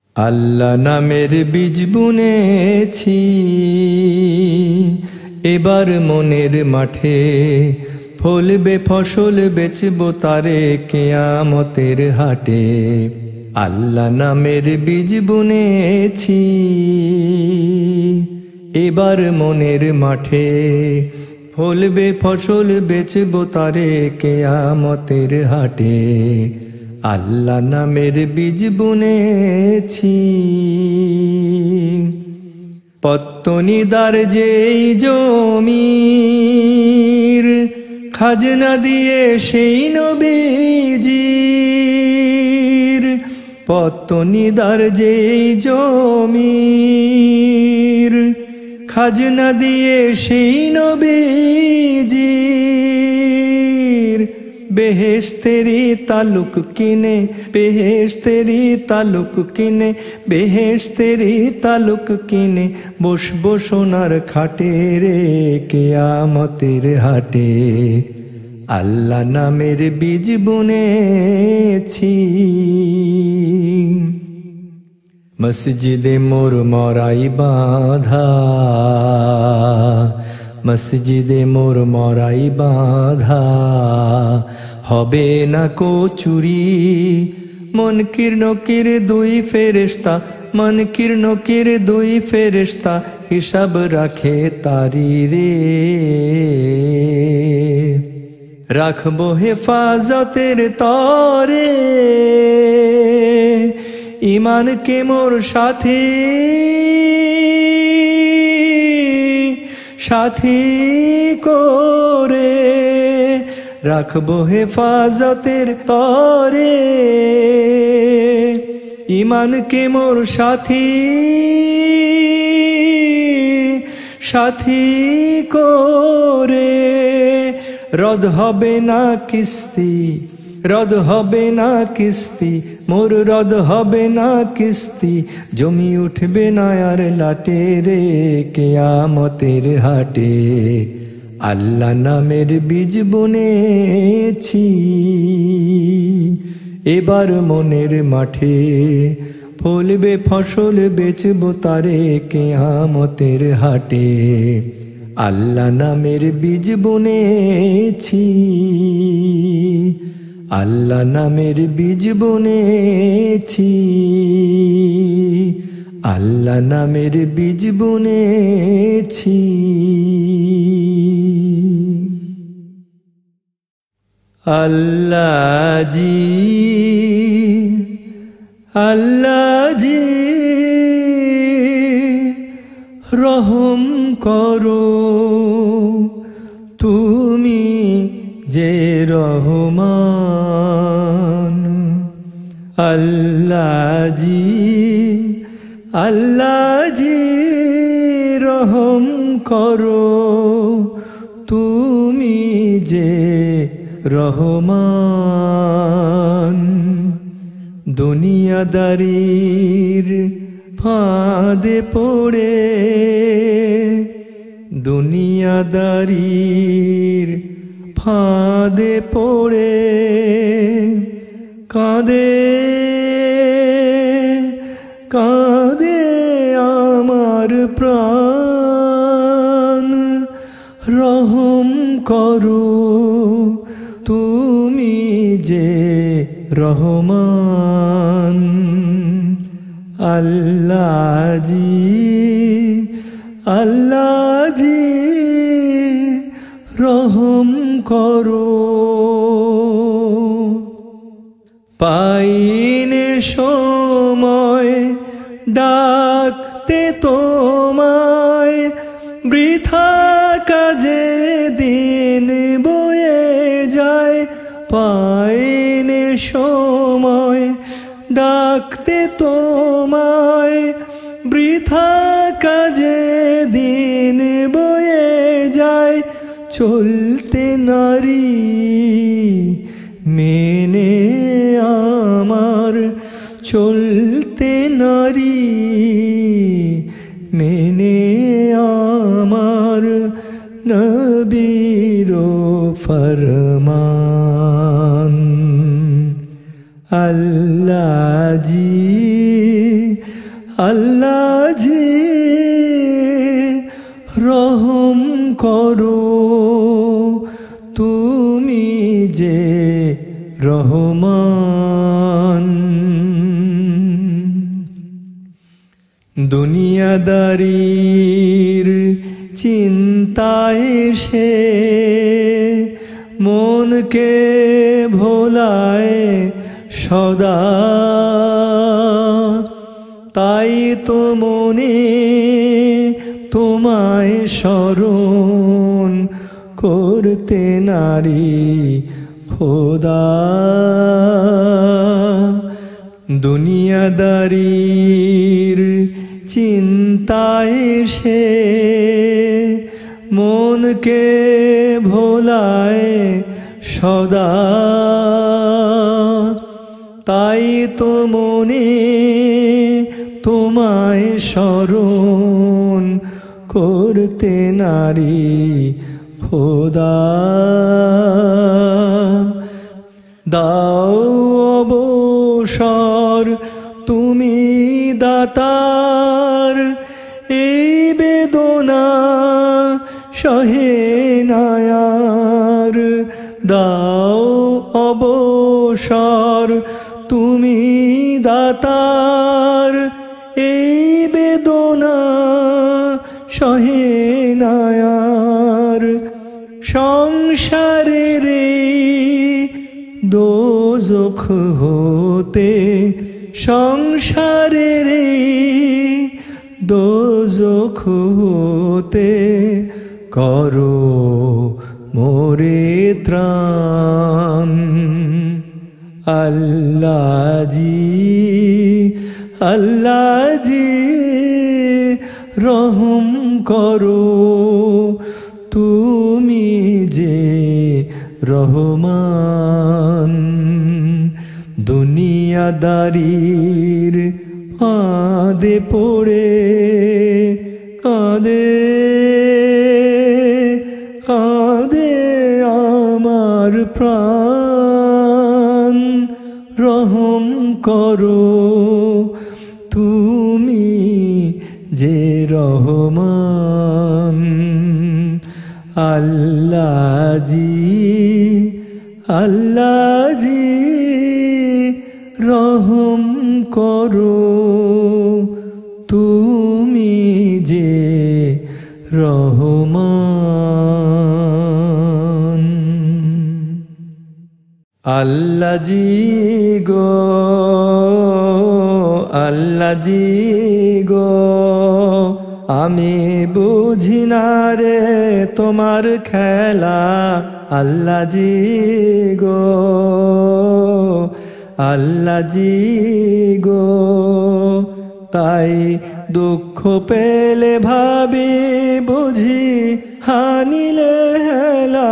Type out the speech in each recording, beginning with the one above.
আল্লাহ নামের বীজ বুনেছি এবার মনের মাঠে, ফলবে ফসল বেচবো তারে কিয়ামতের হাটে। আল্লাহ নামের বীজ বুনেছি এবার মনের মাঠে, ফলবে ফসল বেচবো তারে কিয়ামতের হাটে। আল্লাহ নামের বীজ বুনেছি। পত্তনিদার যেই জমির খাজনা দিয়ে সেই নবীজির, পত্তনিদার যেই জমির খাজনা দিয়ে সেই নবীজির, বেহেশতেরি তালুক কিনে, বেহেশতেরি তালুক কিনে, বেহেশতেরি তালুক কিনে বসবো সোনার খাটে রে কিয়ামতের হাটে। আল্লাহ নামের বীজ বুনেছি। মসজিদে মোর মরাই বাঁধা, মসজিদে মোর মরাই বাঁধা, হবে না কো চুরি। মুনকির নকির দুই ফেরেশতা, মুনকির নকির দুই ফেরেশতা হিসাব রাখে তারি রে। রাখবো হেফাজতের তরে ঈমানকে মোর সাথী, সাথী করে রাখবো হেফাজতের তরে ঈমানকে মোর সাথী, সাথী করে। রদ হবে না কিস্তি, রদ হবে না কিস্তি মোর, রদ হবে না কিস্তি, জমি উঠবে না আর লাটে রে কিয়ামতের হাটে। আল্লাহ নামের বীজ বুনেছি এবার মনের মাঠে, ফলবে ফসল বেচবো তারে কিয়ামতের হাটে। আল্লাহ নামের বীজ বুনেছি, আল্লাহ নামের বীজ বুনেছি, আল্লাহ নামের বীজ বুনেছি। আল্লাহ জি, আল্লাহ জি রহম করো, তুমি যে রহমান। আল্লাহ জি, আল্লাহ জি রহম করো, তুমি যে রহমান। দুনিয়াদারির ফাঁদে পড়ে, দুনিয়াদারির ফাঁদে পড়ে কাঁদে, কাঁদে আমার প্রাণ। রহম করো, তুমি যে রহমান। আল্লাহ জি, আল্লাহ জি রহম করো। পাইনে সময় ডাকতে তোমায়, বৃথা কাজে দিন বয়ে যায়। পাইনে সময় ডাকতে তোমায়, বৃথা কাজে দিন বয়ে যায়। চলতে নারী মেনে আমার, চলতে নারী মেনে আমার, নবীর ফরমান। আল্লাহ জি, আল্লাহ জি রহম করো তুমি যে রহমান দুনিয়াদারির চিন্তায় সে মনকে ভোলায় সদা তাই তো মনে তোমায় স্মরণ করতে নারী খোদা দুনিয়াদারির চিন্তায় সে মনকে ভোলায় সদা তাই তো মনে তোমায় স্মরণ করতে নারী খোদা দাও অবসর তুমি দাতার এই বেদনা সহে নায়ার দাও অবসর তুমি দাতার এই বেদনা সহে নায়ার সংসারের দোজখ হতে সংসারের দোজখ হতে করো মোরে ত্রাণ আল্লাহ জি রহম করো তুমি যে রহমান দুনিয়াদারির ফাঁদে পড়ে কাঁদে কাঁদে আমার প্রাণ রহম করো তুমি যে রহমান আল্লাহ জি রহম করো তুমি যে রহমান আল্লাহ জি গো আমি বুঝি না রে তোমার খেলা আল্লাহ জি গো তাই দুঃখ পেলে ভাবি বুঝি হানিলে হেলা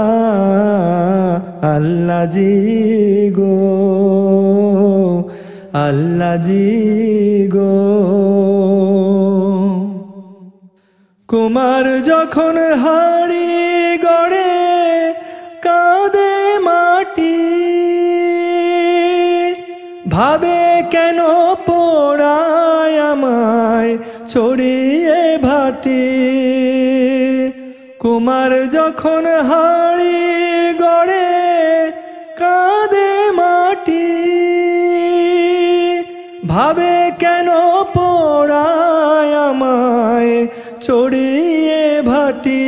আল্লাহ জি গো কুমার যখন হাড়ি গড়ে কাঁদে মাটি ভাবে কেন পোড়ায় আমায় ছড়িয়ে ভাটি কুমার যখন হাড়ি গড়ে কাঁদে মাটি ভাবে কেন পোড়ায় আমায় ছড়িয়ে ভাটি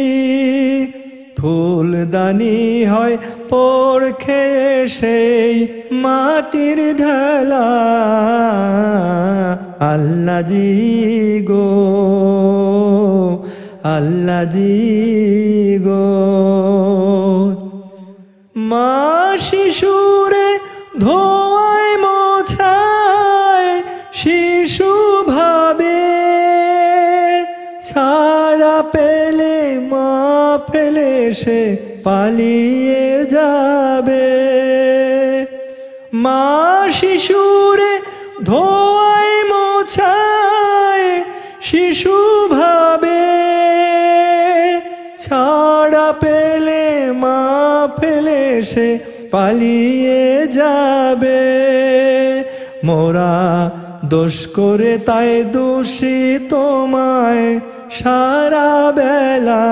ফুলদানি হয় পর খেয়ে সেই মাটির ঢালা আল্লাহ জি গো মা শিশুরে ধোয় মোছায় শিশু ভাবে ছাড়া পেলে মা ফেলে সে পালিয়ে যাবে মা শিশুরে ধোয় মোছায় শিশু ভাবে ছাড়া পেলে মা ফেলে সে পালিয়ে যাবে মোরা দোষ করে তাই দোষী তোমায় সারা বেলা।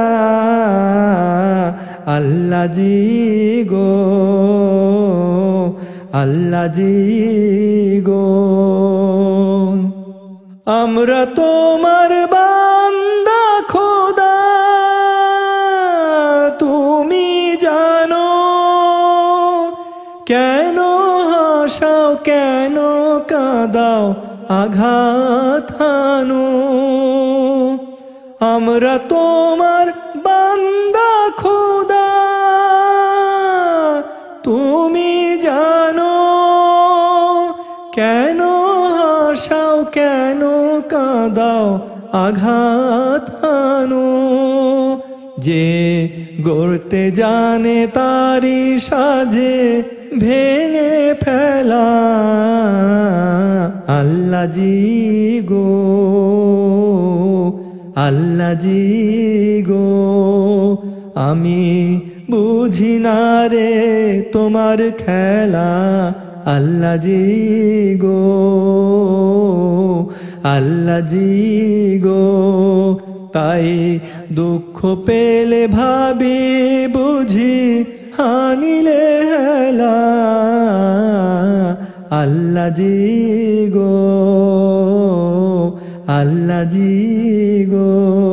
আল্লাহ জি গো, আল্লাহ জি গো, আমরা তোমার বান্দা খোদা, তুমি জানো কেন হাসাও কেন কাঁদাও আঘাত হানো। আমরা তোমার বান্দা খোদা, তুমি জানো কেন হাসাও কেন কাঁদাও আঘাত হানো। যে গড়তে জানে তারি সাজে ভেঙে ফেলা। আল্লাহ জি গো, আল্লাহ জি গো, আমি বুঝি না রে তোমার খেলা। আল্লাহ জি গো, আল্লাহ জি গো, তাই দুঃখ পেলে ভাবি বুঝি হানিলে হেলা। আল্লাহ জি গো, আল্লাহ জি গো,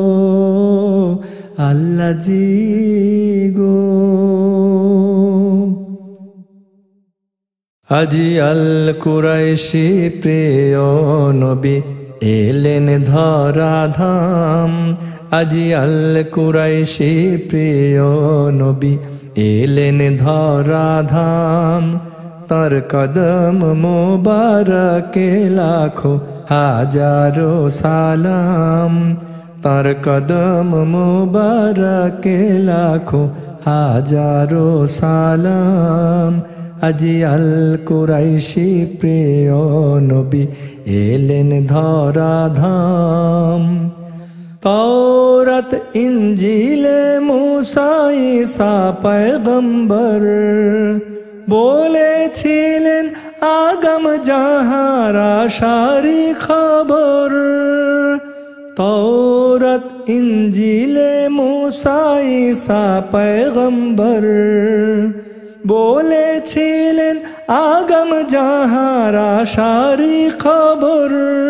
আল্লাহ জি গো। আজি আল কুরাইশি প্রিয় নবী এলেন ধরা ধাম। আজি আল কুরাইশি প্রিয় নবী এলেন ধরা ধাম। তার কদম মোবারকে লাখো হাজারো সালাম। তার কদম মোবারকে লাখো হাজারো সালাম। আজি আল কুরাইশি প্রিয় নবী এলেন ধরা ধাম। তওরাত ইনজিলে মুসা ঈসা পয়গম্বর বলেছিলেন আগাম জাহার আশারি খবর। তওরাত ইনজিলে মুসা ঈসা পয়গম্বর বলেছিলেন আগাম জাহার আশারি খবর।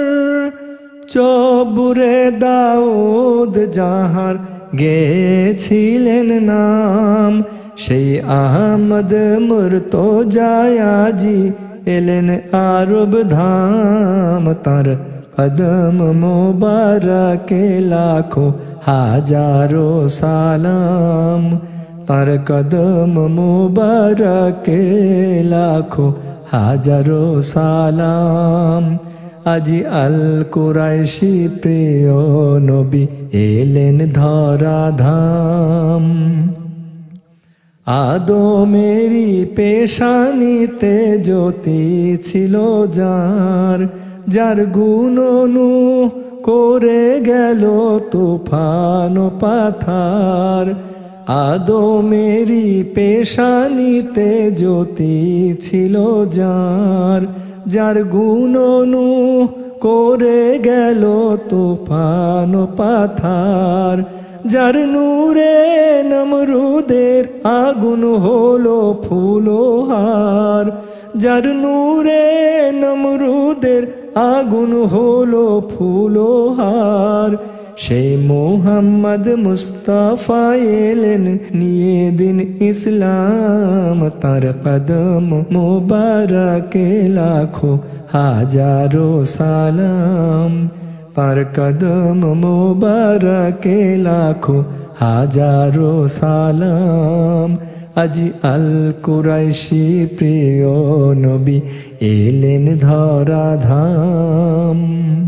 জবুরে দাউদ যাহার গেছিলেন নাম, সেই আহমদ মুর্তজায় আজি এলেন আরব ধাম। তার কদম মোবারকে লাখো হাজারো সালাম। তার কদম মোবারকে লাখো হাজারো সালাম। আজি আল কুরাইশি প্রিয় নবী এলেন ধরা ধাম। আদমেরি পেশানিতে জ্যোতি ছিল যার, যার গুণনু করে গেল তুফান পাথার। আদমেরি পেশানিতে জ্যোতি ছিল যার, যার গুণনু করে গেল তুফান পাথার। যার নূরে নমরুদের আগুন হলো ফুলহার। যার নূরে নমরুদের আগুন হলো ফুলহার। সেই মুহাম্মদ মুস্তাফা এলেন নিয়ে দিন ইসলাম। তার কদম মুবারকে লাখো হাজারো সালাম। তার কদম মুবারকে লাখো হাজারো সালাম। আজি আল কুরাইশি প্রিয় নবী এলেন ধরা ধাম।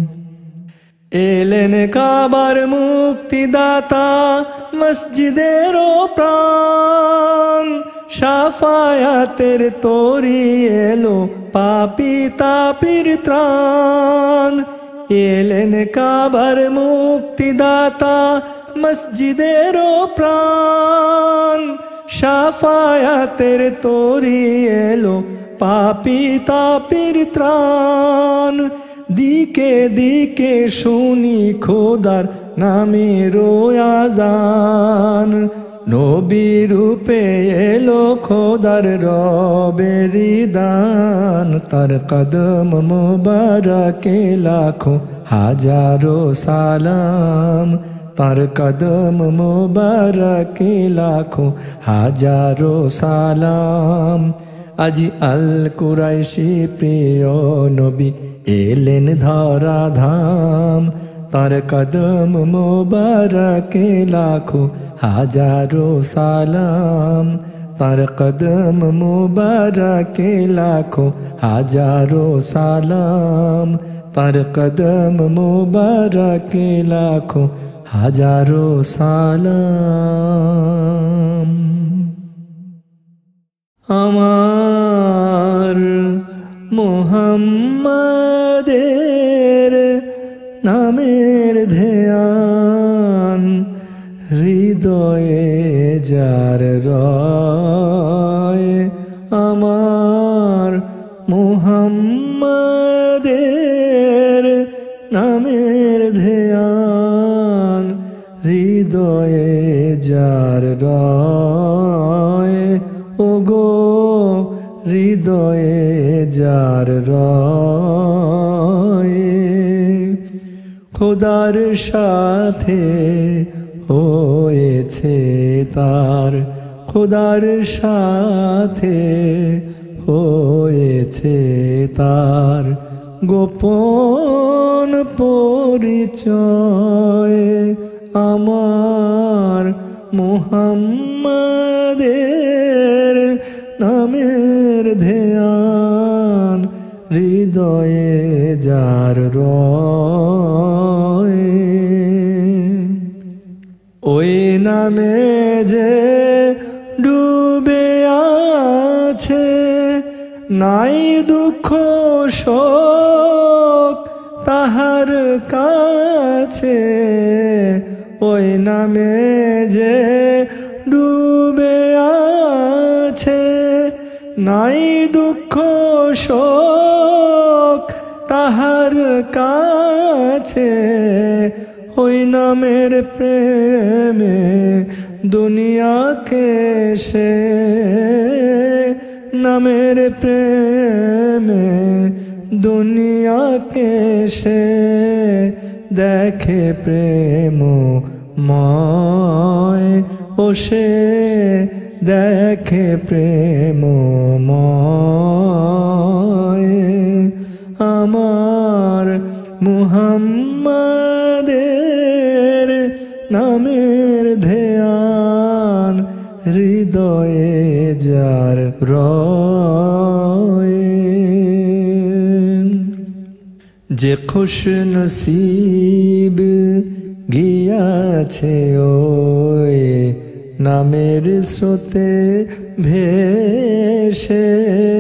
এলেন কাবার মুক্তিদাতা মসজিদের প্রাণ। শাফায়াতের তরি এলো পাপী তাপির ত্রাণ। এলেন কাবার মুক্তিদাতা মসজিদের প্রাণ। শাফায়াতের তরি এলো পাপী তাপির ত্রাণ। দিকে দিকে শুনি খোদার নামের আযান। নবী রূপে এলো খোদার রবেরি দান। তার কদম মুবারকে লাখো হাজারো সালাম। তার কদম মুবারকে লাখো হাজারো সালাম। আজি আল কুরাইশি প্রিয় নবী এলেন ধরা ধাম। তার কদম মুবারকে লাখো হাজারো সালাম। তার কদম মুবারকে লাখো হাজারো সালাম। তার কদম মুবারকে লাখো হাজারো সালাম। আমার মুহাম্মাদের নামের ধ্যান হৃদয়ে যার রয়। আমার মুহাম্মাদের নামের ধ্যান হৃদয়ে যার রয়। ওগো হৃদয়ে যার রয়। খোদার সাথে হয়েছে তার, খোদার সাথে হয়েছে তার গোপন পরিচয়। আমার মুহাম্মাদের নামের ধ্যান হৃদয়ে যার রয়। ওই নামে যে ডুবে আছে নাই দুঃখ শোক তাহার কাছে। ওই নামে যে ডুবে আছে নাই দুঃখ শোক তাহার কাছে। ওই নামের প্রেমে দুনিয়াকে সে, নামের প্রেমে দুনিয়াকে সে দেখে প্রেমময়। ও সে দেখে প্রেমময়। আমার মুহাম্মাদের নামের ধ্যান হৃদয়ে যার রয়। যে খুশ নসিব গিয়াছে ওই নামের স্রোতে ভেসে।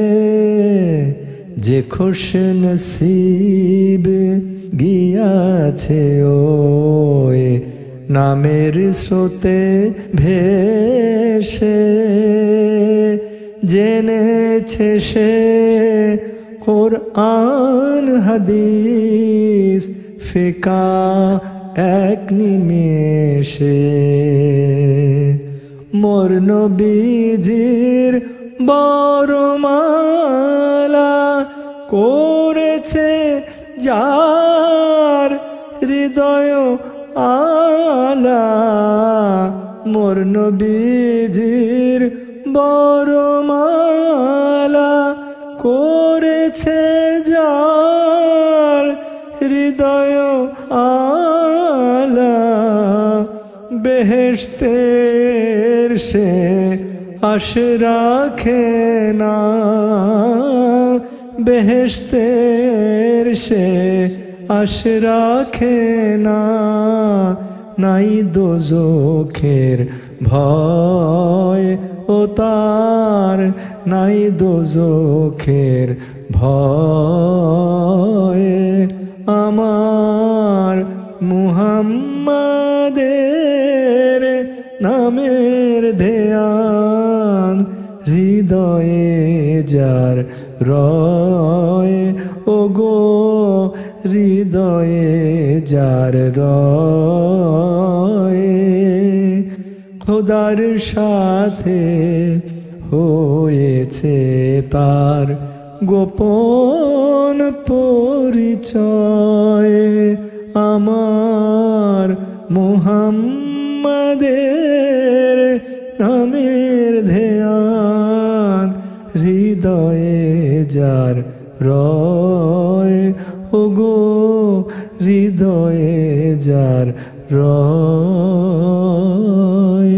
যে খুশ নসিব গিয়াছে ওই নামের স্রোতে ভেসে। জেনেছে সে কোরআন হাদিস ফিকা এক নিমেষে। মোর নবীজির বরমালা করেছে যার হৃদয় আলা। মোর নবীজির বরমালা করেছে যার হৃদয় আলা। বেহেশতের সে আশ রাখে না, বেহেশতের সে আশ রাখে না। নাই দোজখের ভয় ও তার, নাই দোজখের ভয়। আমার মুহাম্মাদের নামের ধ্যান হৃদয়ে যার রয়। ও গো হৃদয়ে যার রয়ে খোদার সাথে হয়েছে তার গোপন পরিচয়। আমার মুহাম্মাদের নামের ধ্যান হৃদয়ে যার রয়, ওগো হৃদয়ে যার রয়।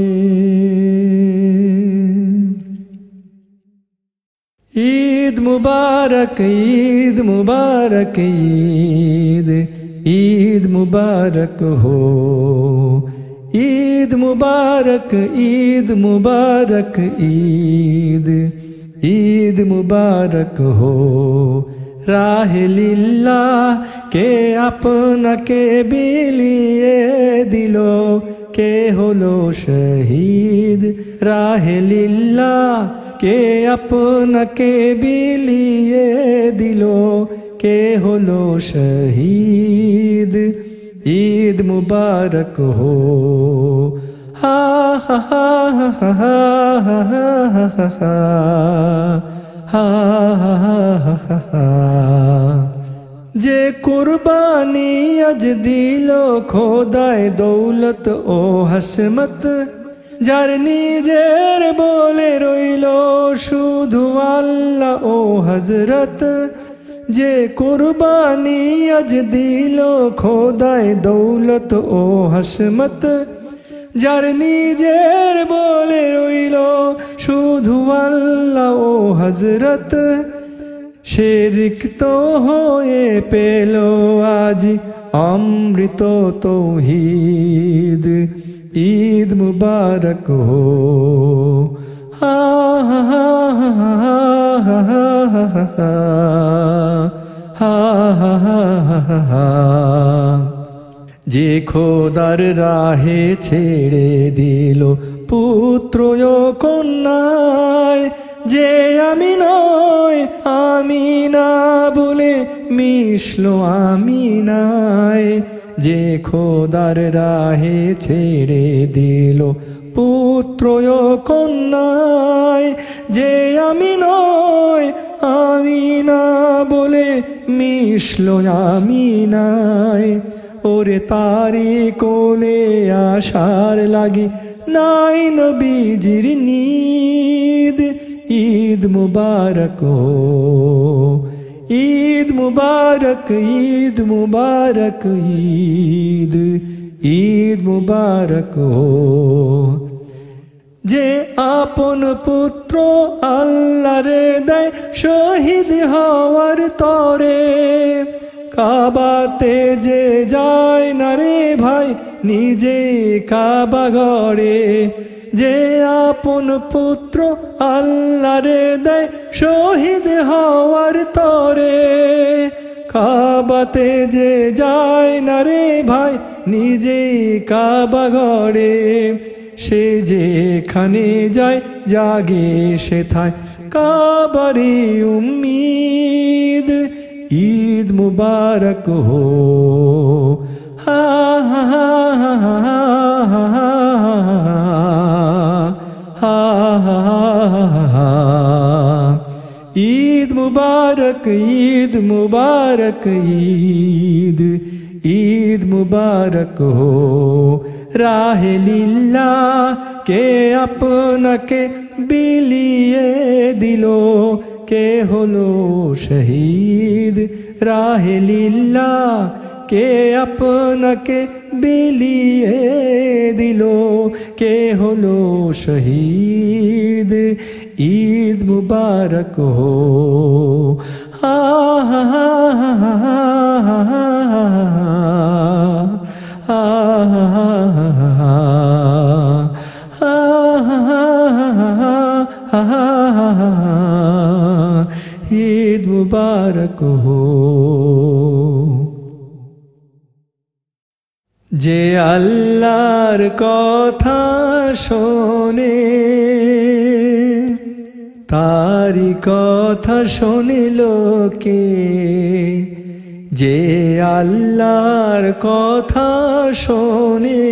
ঈদ মুবারক, ঈদ মুবারক, ঈদ ঈদ মুবারক हो। ঈদ মুবারক, ঈদ মুবারক, ঈদ ঈদ মুবারক हो। রাহে লিল্লাহ কে আপনাকে বিলিয়ে দিল, কে হলো শহীদ। রাহে লিল্লাহ কে আপনাকে বিলিয়ে দিল, কে হলো শহীদ। ঈদ মুবারক हो। হা হা হা হা হা হা হা। যে কুরবানি আজ দিল খোদায় দৌলত ও হাসমত, যার নিজের বলে রইল শুধু আল্লাহ ও হযরত। যে কুরবানি আজ দিল খোদায় দৌলত ও হাসমত, যার নিজের বলে রইল শুধু আল্লাহ ও হযরত। সে রিক্ত হয়ে পেল আজ অমৃত তৌহিদ। ঈদ মুবারক हो। হা হা হা হা হা। যে খোদার রাহে ছেড়ে দিল পুত্র ও কন্যায়, যে আমি নয় আমিনা বলে মিশলো আমিনায়। যে খোদার রাহে ছেড়ে দিল পুত্র ও কন্যায়, যে আমি নয় আমিনা বলে মিশলো আমিনায়। ওরে তারি কোলে আসার লাগি নাই নবীজির নিদ। ঈদ মুবারক हो। ঈদ মুবারক, ঈদ মুবারক, ঈদ ঈদ মুবারক हो। যে আপন পুত্র আল্লাহরে দেয় শহীদ হওয়ার তরে, কাবাতে যে যায় না রে ভাই নিজে কাবা গড়ে। যে আপন পুত্র আল্লাহরে দেয় শহীদ হওয়ার তরে, কাবাতে যে যায় না রে ভাই নিজে কাবা গড়ে। সে যেখানে যায় জাগে সেথায় কাবারে উম্মিদ। ঈদ মুবারক हो। হা হা হা হা। ঈদ মুবারক, ঈদ মুবারক, ঈদ ঈদ মুবারক हो। রাহে লিল্লাহ কে আপনাকে বিলিয়ে দিল, কে হলো শহীদ। রাহে লিল্লাহ কে আপনাকে বিলিয়ে দিল, কে হলো শহীদ। ঈদ মুবারক हो। হা হা হা ঈদ মুবারক हो। যে আল্লাহর কথা শোনে তারি কথা শোনে লোকে, যে আল্লাহর কথা শোনে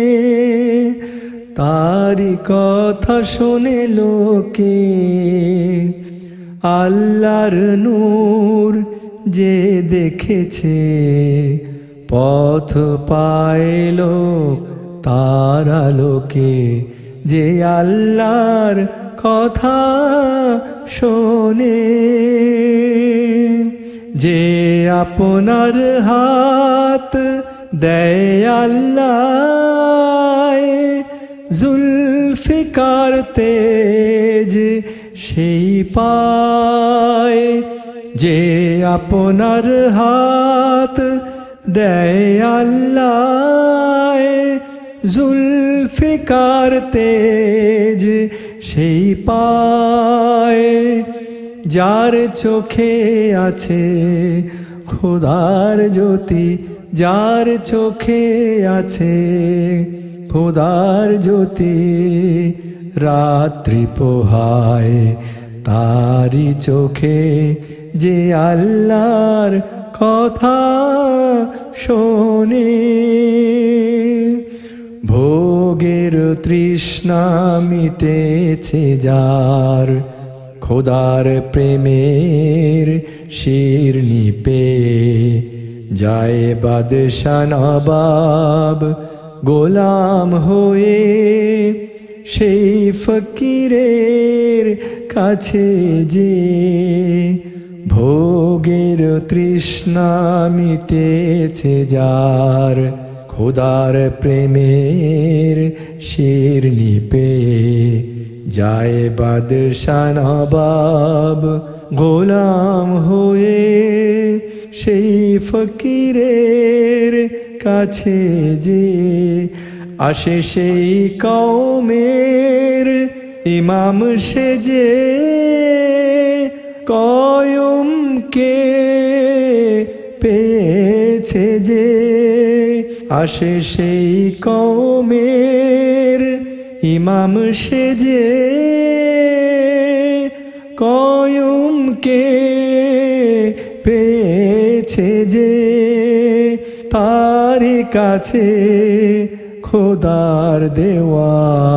তারি কথা শোনে লোকে। আল্লাহর নূর যে দেখেছে পথ পাইল তার আলোকে। যে আল্লাহর কথা শোনে, যে আপনার হাত দেয় আল্লাহ, জুলফিকার তেজ সেই পায়। যে আপনার হাত দেয় আল্লাহ, জুলফিকার তেজ সেই পায়। যার চোখে আছে খোদার জ্যোতি, যার চোখে আছে খোদার জ্যোতি, রাত্রি পোহায় তারি চোখে। যে আল্লাহর কথা শোনে, ভোগের তৃষ্ণা মিটেছে যার, খোদার প্রেমের শিরনি পেয়ে যায় বাদশা নবাব গোলাম হয়ে। সেই ফকিরের কাছে যে ভোগের তৃষ্ণা মিটেছে যার, খোদার প্রেমের শিরনি পেয়ে যায় বাদশা নবাব গোলাম হয়ে। সেই ফকিরের কাছে যে আসে সেই কওমের ইমাম সেজে, কয়ুমকে পেয়েছে যে। আসে সেই কওমের ইমাম সেজে, কয়ুমকে পেয়েছে যে। তারি কাছে খোদার দেওয়া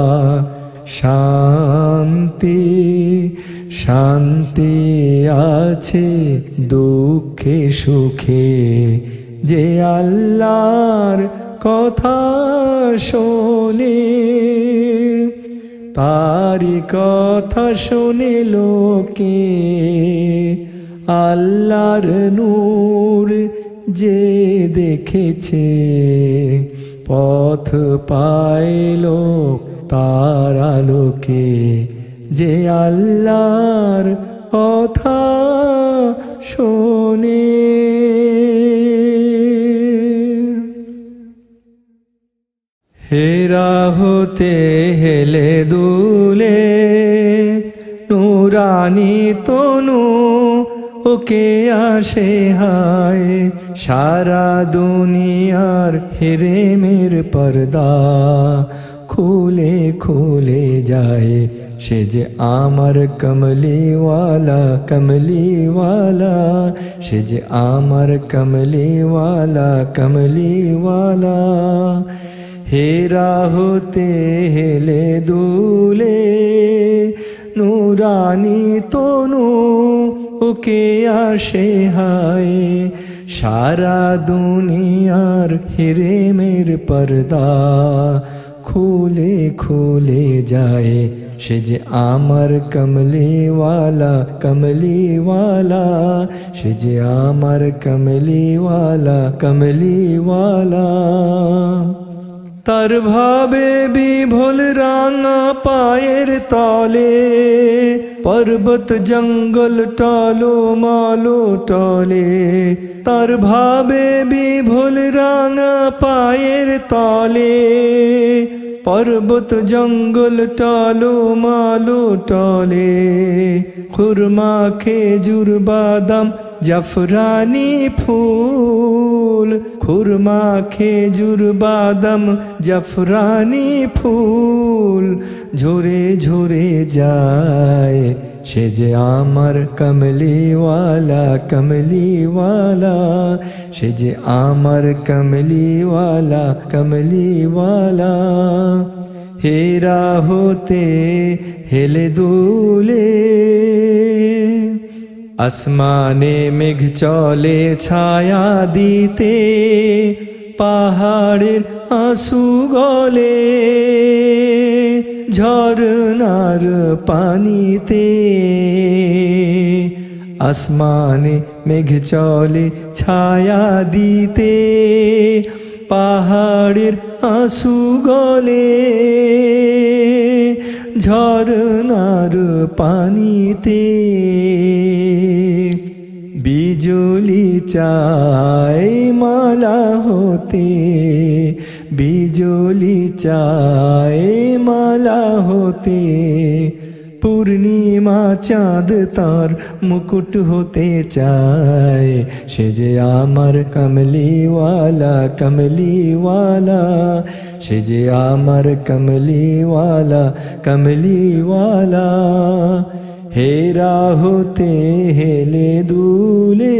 শান্তি, শান্তি আছে দুঃখে সুখে। যে আল্লাহর কথা শোনে, তারি কথা শোনে লোকে। আল্লাহর নূর যে দেখেছে পথ পাইল তার আলোকে। যে আল্লাহর কথা শোনে। হেরা হতে হেলে দুলে নুরানি তনু ওকে আসে হায়। সারা দুনিয়ার হেরেমের পর্দা খুলে খুলে যায়। সে যে আমার কমলিওয়ালা, কমলিওয়ালা, সে যে আমার কমলিওয়ালা, কমলিওয়ালা। হেরা হতে হেলে দুলে নুরানি তনু ওকে আসে হায়। সারা দুনিয়ার হেরেমের পর্দা খুলে খুলে যায়। সে যে আমার কমলিওয়ালা, কমলিওয়ালা, সে যে আমার কমলিওয়ালা, কমলিওয়ালা। তার ভাবে বিভোল রাঙা পায়ের তলে, পর্বত জঙ্গল টলো মালো টলে। তার ভাবে বিভোল রাঙা পায়ের তলে, পর্বত জঙ্গল টলো মালো টলে। খুরমা খেজুর বাদাম জাফরানি ফুল, খুরমা খেজুর বাদাম জাফরানি ফুল ঝরে ঝরে যায় সে যে আমার কমলিওয়ালা কমলিওয়ালা, সে যে আমার কমলিওয়ালা কমলিওয়ালা। হেরা হতে হেলে দুলে, আসমানে মেঘ চলে ছায়া দিতে, পাহাড়ের আঁসু গলে ঝরনার পানিতে। আসমানে মেঘ চলে ছায়া দিতে, পাহাড়ের আঁসু গলে ঝরনার পানিতে। বিজলি চাই মালা হতে, বিজলি চাই মালা হতে, পূর্ণিমা চাঁদ তার মুকুট হতে চায়। সে যে আমার কমলিওয়ালা কমলিওয়ালা, সে যে আমার কমলিওয়ালা কমলিওয়ালা। হেরা হতে হেলে দুলে,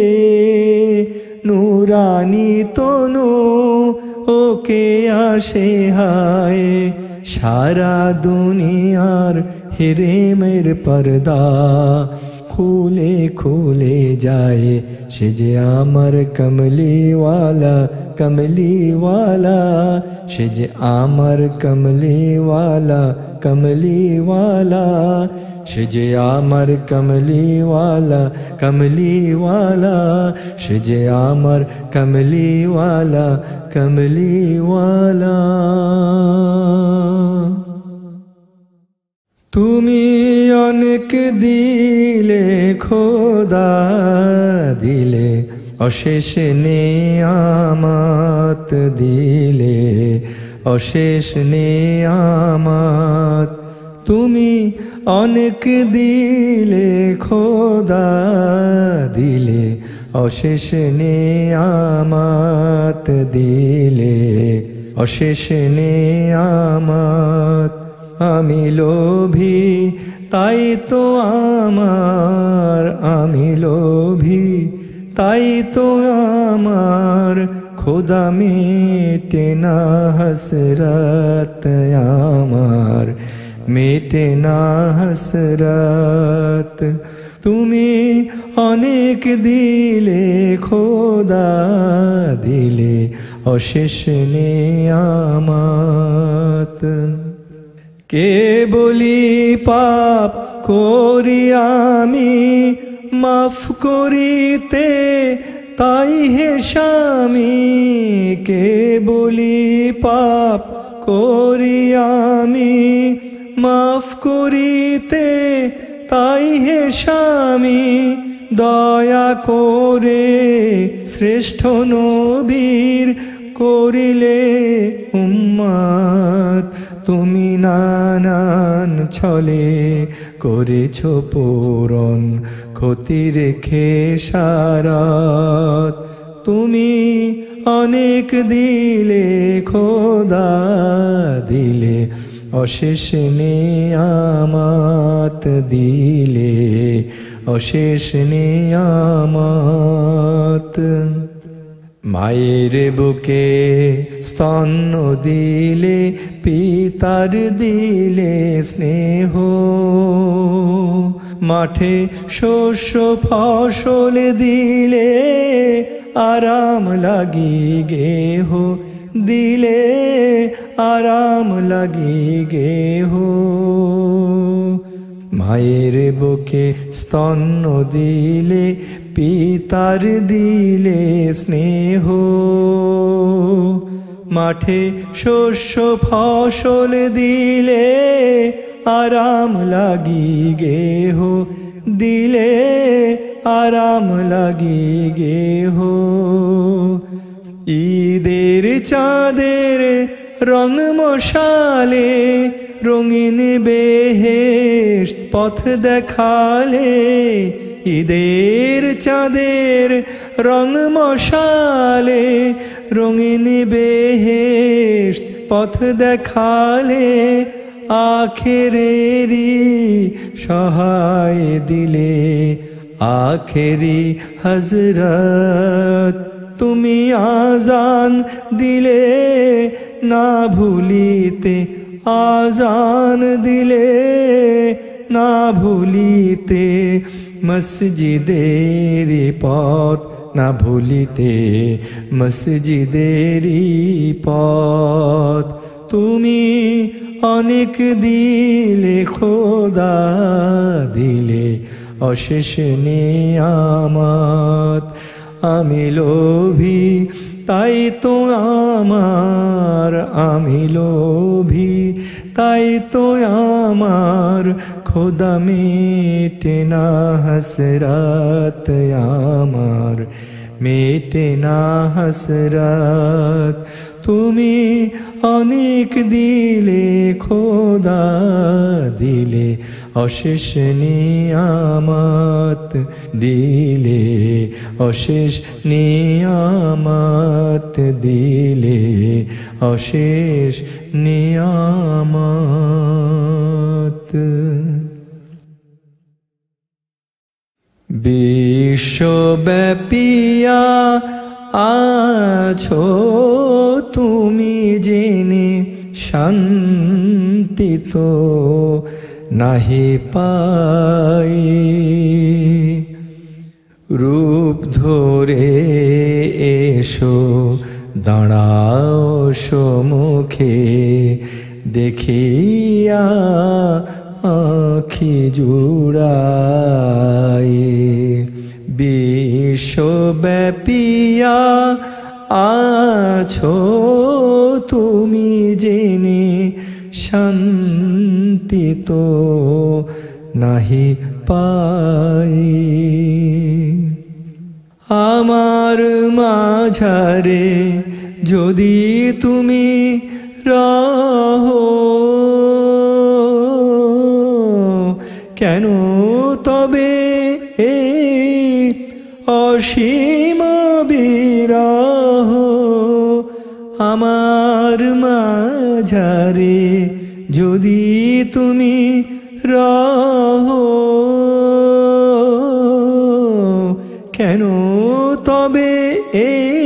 নুরানি তনু ওকে আসে হায়। সারা দুনিয়ার হিরেমের পর্দা খুলে খুলে যায়। সে যে আমার কমলিওয়ালা কমলিওয়ালা, সে যে আমার কমলিওয়ালা কমলিওয়ালা, সে যে আমার কমলিওয়ালা কমলিওয়ালা, সে যে আমার কমলিওয়ালা কমলিওয়ালা। তুমি অনেক দিলে খোদা দিলে, অশেষ নেয়ামত দিলে, অশেষ নেয়ামত। তুমি অনেক দিলে খোদা দিলে, অশেষ নেয়ামত দিলে, অশেষ নেয়ামত। আমি লোভী তাই তো আমার, আমি লোভী তাই তো আমার, খোদা মেটে না হসরত আমার, মেটে না হসরত। তুমি অনেক দিলে খোদা দিলে, অশেষ নেয়ামত। কে বলি পাপ করি আমি, মাফ করিতে তাই হে স্বামী। কে বলি পাপ করি আমি, মাফ করিতে তাই হে স্বামী। দয়া করে শ্রেষ্ঠ নবীর করিলে উম্মত। তুমি নানান ছলে করেছ পূরণ ক্ষতির খেসারত। তুমি অনেক দিলে খোদা দিলে, অশেষ নেয়ামত দিলে, অশেষ নেয়ামত। মায়ের বুকে স্তন্য দিলে, পিতার দিলে স্নেহ, মাঠে শস্য ফসল দিলে, আরাম লাগি গেহ দিলে, আরাম লাগি গেহ। মায়ের বুকে স্তন্য দিলে, পিতার দিলে স্নেহ, মাঠে শস্য ফসল দিলে, আরাম লাগি গেহ দিলে, আরাম লাগি গেহ। ঈদের চাঁদের রং মশালে, রঙিন বেহেশত পথ দেখালে। ঈদের চাঁদের রং মশালে, রঙিন বেহেশত পথ দেখালে। আখেরেরি সহায় দিলে আখেরি হযরত তুমি আজান দিলে না ভুলিতে আজান দিলে না ভুলিতে মসজিদেরি পথ না ভুলিতে মসজিদেরি পথ তুমি অনেক দিলে খোদা দিলে অশেষ নিয়ামত আমি লোভী তাই তো আমার আমি লোভী তাই তো আমার খোদা মেটে না হসরত আমার মেটে না হসরত তুমি অনেক দিলে খোদা দিলে অশেষ নিয়ামত দিলে অশেষ নিয়ামত দিলে অশেষ নিয়ামত বিশ্বব্যাপিয়া আছো তুমি জেনে শান্তি তো নাহি পাই রূপ ধরে এসো দাঁড়াও সম্মুখে দেখিয়া আঁখি জুড়াই বিশ্বব্যাপিয়া আছো তুমি জেনে শান্তি তো নাহি পাই আমার মাঝারে যদি তুমি রহো কেন তবে এই অসীম বিরহ আমার মাঝারে যদি তুমি রহো কেন তবে এই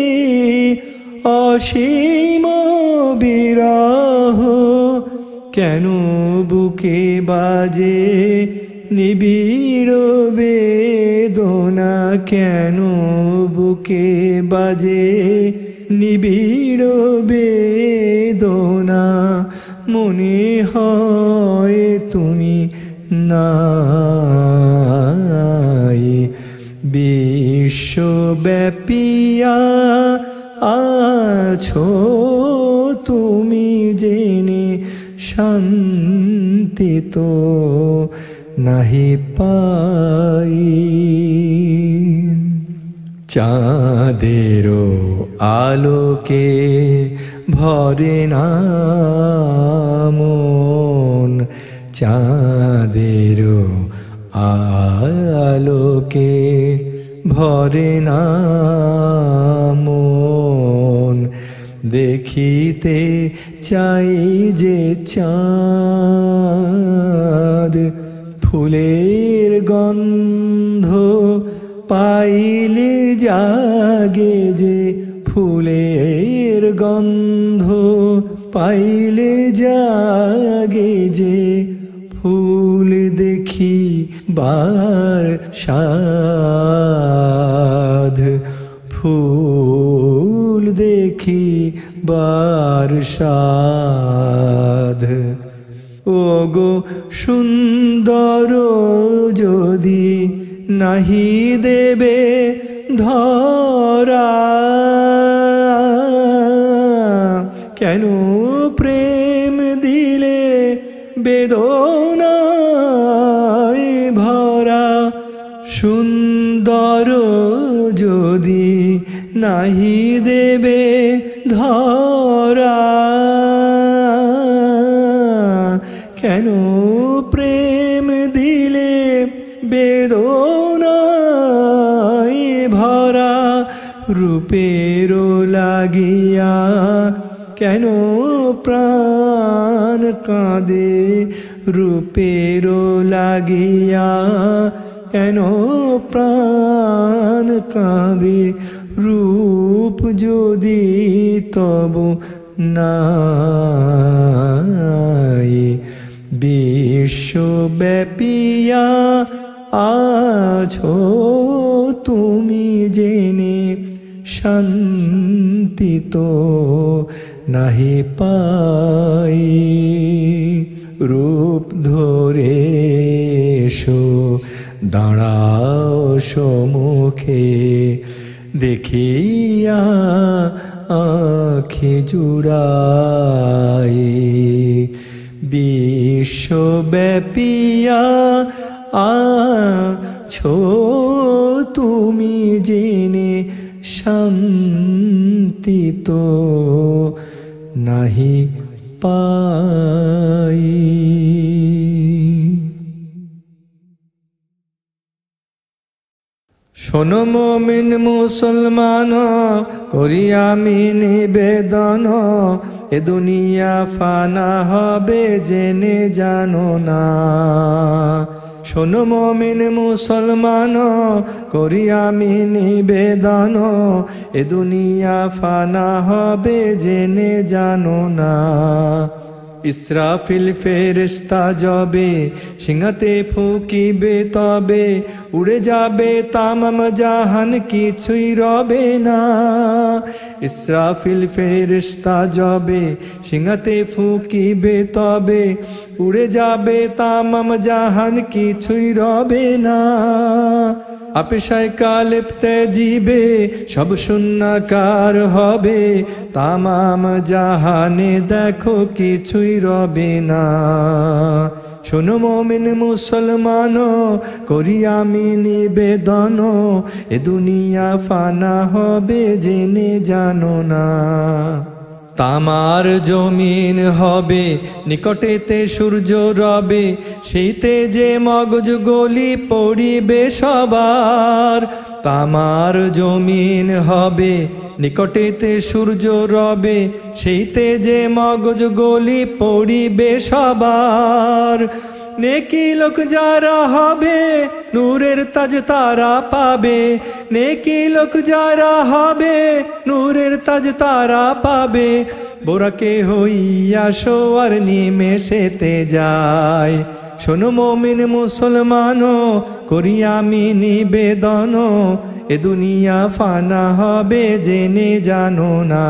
অসীম বিরহ কেন বুকে বাজে নিবিড় বেদনা কেন বুকে বাজে নিবিড় বেদনা মনে হয় তুমি নাই বিশ্বব্যাপিয়া আছো তুমি জেনে শান্তি তো নাহি পাই চাঁদেরও আলোকে ভরে না মন চাঁদেরও আলোকে ভরে না মন দেখিতে চাই যে চাঁদ ফুলের গন্ধ পাইলে জাগে যে ফুলের গন্ধ পাইলে জাগে যে ফুল দেখি বার সাধ ফুল দেখি বার সাধ ওগো সুন্দর যদি নাহি দেবে ধরা কেন প্রেম দিলে বেদনায় ভরা সুন্দর যদি নাহি দেবে ধরা কেন প্রেম দিলে বেদনায় ভরা রূপের লাগিয়া কেন প্রাণ কাঁদে রূপের লাগিয়া, কেন প্রাণ কাঁদে রূপ যদি তব নাই। বিশ্বব্যাপিয়া আছো তুমি জেনে, শান্তি তো নাহি পাই। রূপ ধরে এসো দাঁড়াও সম্মুখে, দেখিয়া আঁখি জুড়াই। বিশ্বব্যাপিয়া আছো তুমি জেনে, শান্তি তো নাহি পাই। শোনো মুমিন মুসলমান, করি আমি নিবেদন, এ দুনিয়া ফানা হবে জেনে জানো না। শোনো মুমিন মুসলমান, করি আমি নিবেদন, এ দুনিয়া ফানা হবে জেনে জানো না। ইসরাফিল ফেরেশতা যবে সিংহাতে ফুঁকিবে, তবে উড়ে যাবে তামাম জাহান, কিছুই রবে না। ইসরাফিল ফেরেশতা যবে সিংহাতে ফুঁকিবে, তবে উড়ে যাবে তামাম জাহান, কিছুই রবে না। আপেশায় কালেপ্তে জিবে সব শূন্যাকার হবে, তামাম জাহানে দেখো কিছুই রবে না। শোনো মুমিন মুসলমান, করি আমি নিবেদন, এ দুনিয়া ফানা হবে জেনে জানো না। তামার জমিন হবে নিকটেতে সূর্য রবে, সেইতে যে মগজ গলি পড়িবে সবার। তামার জমিন হবে নিকটেতে সূর্য রবে, সেইতে যে মগজ গলি পড়িবে সবার। নেকি লোক যারা হবে নূরের তাজ তারা পাবে, নেকি লোক যারা হবে নূরের তাজ তারা পাবে। বোরাকে হইয়া সোয়ার নিমেষেতে যায়। শোনো মুমিন মুসলমান, করি আমি নিবেদন, এ দুনিয়া ফানা হবে জেনে জানো না।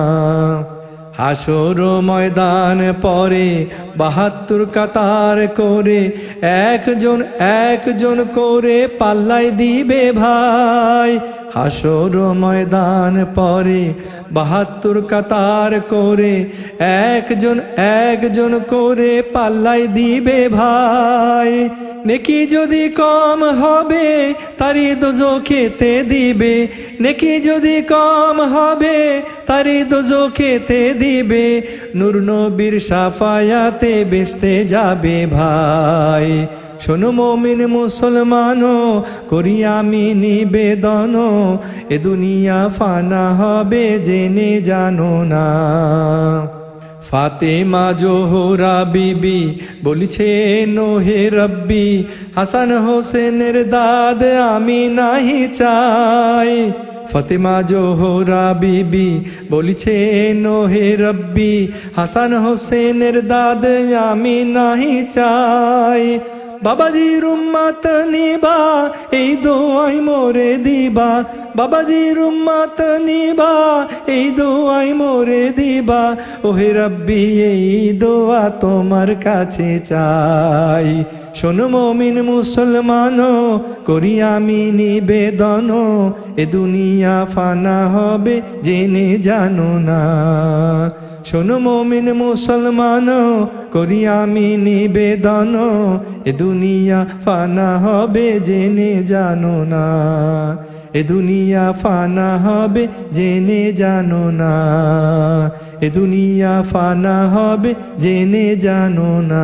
হাসর ময়দান পরে ৭২ কাতার করে, একজন একজন করে পাল্লাই দিবে ভাই। হাসর ময়দান পরে ৭২ কাতার করে, একজন একজন করে পাল্লাই দিবে ভাই। নেকি যদি কম হবে তারি দোজখেতে দিবে, নেকি যদি কম হবে তারি দোজখেতে দিবে। নূর নবীর শাফায়াতে বেস্তে যাবে ভাই। শোনো মুমিন মুসলমান, করি আমি নিবেদন, এ দুনিয়া ফানা হবে জেনে জানো না। ফাতেমা জোহরা বিবি বলিছে নোহে রব্বি, হাসান হোসেনের দাদ আমি নাহি চাই। ফাতেমা জোহরা বিবি বলিছে নোহে রব্বি, হাসান হোসেনের দাদ আমি নাহি চাই। বাবাজির উম্মত নিবা এই দোয়াই মোরে দিবা, বাবাজির উম্মত নিবা এই দোয়াই মোরে দিবা। ওহে রব্বি এই দোয়া তোমার কাছে চাই। শোনো মুমিন মুসলমান, করি আমি নিবেদন, এ দুনিয়া ফানা হবে জেনে জানো না। শোনো মুমিন মুসলমান, করি আমি নিবেদন, এ দুনিয়া ফানা হবে জেনে জানো না। এ দুনিয়া ফানা হবে জেনে জানো না, এ দুনিয়া ফানা হবে জেনে জানো না।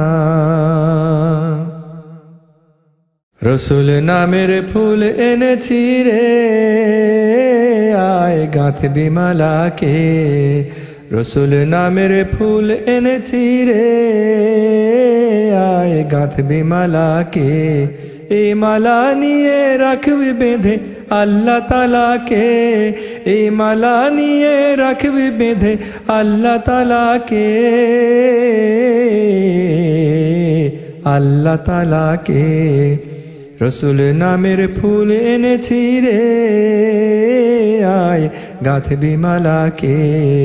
রসুল নামের ফুল এনেছি রে, আয় গাঁথবি মালাকে। রসুল নামের ফুল এনেছি রে, আয় গাঁথবি মালাকে, এই মালা নিয়ে রাখবি বেঁধে আল্লাহ তালাকে, এই মালা নিয়ে রাখবি বেঁধে আল্লাহ তালাকে, আল্লাহ তালাকে। রসুল নামের ফুল এনেছি রে, আয় গাঁথবি মালাকে।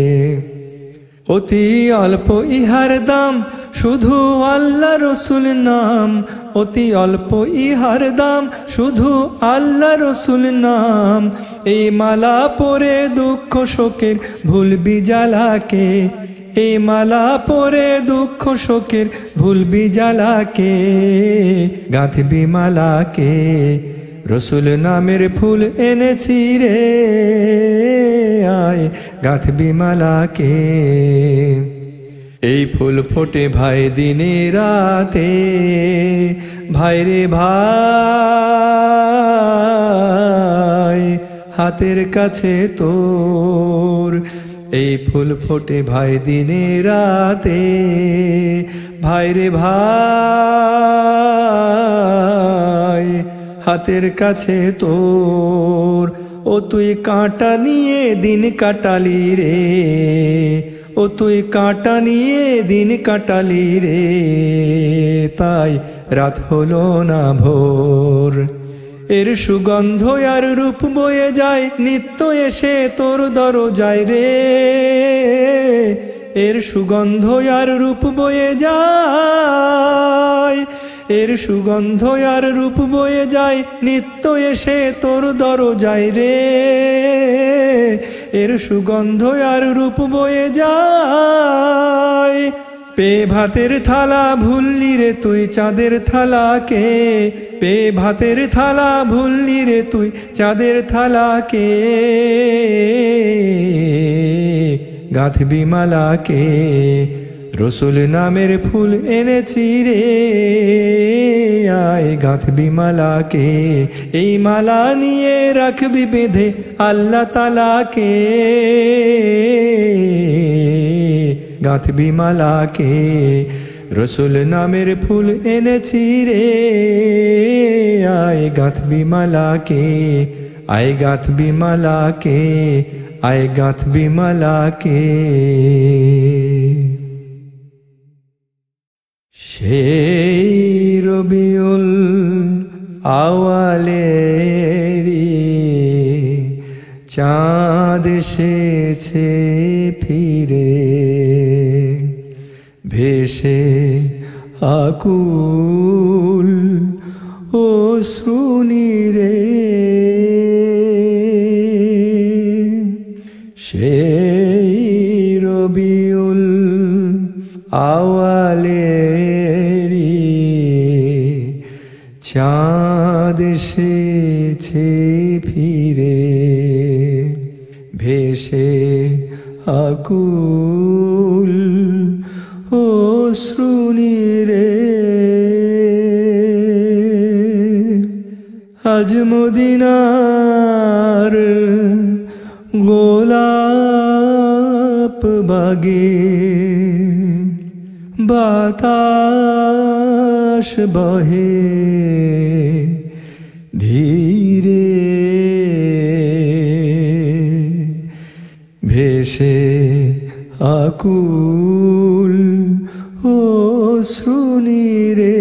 অতি অল্প ইহার দাম, শুধু আল্লাহ রসুল নাম, অতি অল্প ইহার দাম, শুধু আল্লাহ রসুল নাম। এই মালা পরে দুঃখ শোকের ভুলবি জ্বালাকে, এই মালা পরে দুঃখ শোকের ভুলবি জ্বালাকে, গাঁথবি মালাকে। রসুল নামের ফুল এনেছি রে, আয় গাঁথবি মালাকে। এই ফুল ফোটে ভাই দিনে রাতে, ভাই রে ভাই হাতের কাছে তোর। এই ফুল ফোটে ভাই দিনে রাতে, ভাই রে ভাই হাতের কাছে তোর। ও তুই কাঁটা নিয়ে দিন কাটালি রে, ও তুই কাঁটা নিয়ে দিন কাটালি রে, তাই রাত হলো না ভোর। এর সুগন্ধ আর রূপ বয়ে যায় নিত্য এসে তোর দরজায় রে, এর সুগন্ধ আর রূপ বয়ে যায়, এর সুগন্ধ আর রূপ বয়ে যায় নিত্য এসে তোর দরজায় রে, এর সুগন্ধ আর রূপ বয়ে যায়। পে ভাতের থালা ভুললি রে তুই চাঁদের থালাকে, পে ভাতের থালা ভুললি রে তুই চাঁদের থালাকে, গাঁথবি মালাকে। রসুল নামের ফুল এনেছি রে, আয় গাঁথবি মালাকে। এই মালা নিয়ে রাখবি বেঁধে আল্লাহ তালাকে, গাঁথবি মালাকে। রসুল নামের ফুল এনেছি রে, আয় গাঁথবি মালাকে, আয় গাঁথবি মালাকে, আয় গাঁথবি মালাকে। সেই রবিউল আওয়ালেরি চাঁদ এসেছে ফিরে, ভেসে আকুল অশ্রুনীরে। সেই রবিউল আওয়ালেরি চাঁদ এসেছে ফিরে, ভেসে আকুল অশ্রুনীরে। আজ মদিনার গোলাপ বাগে বাতাস বহে ধীরে, ভেসে আকুল অশ্রুনীরে।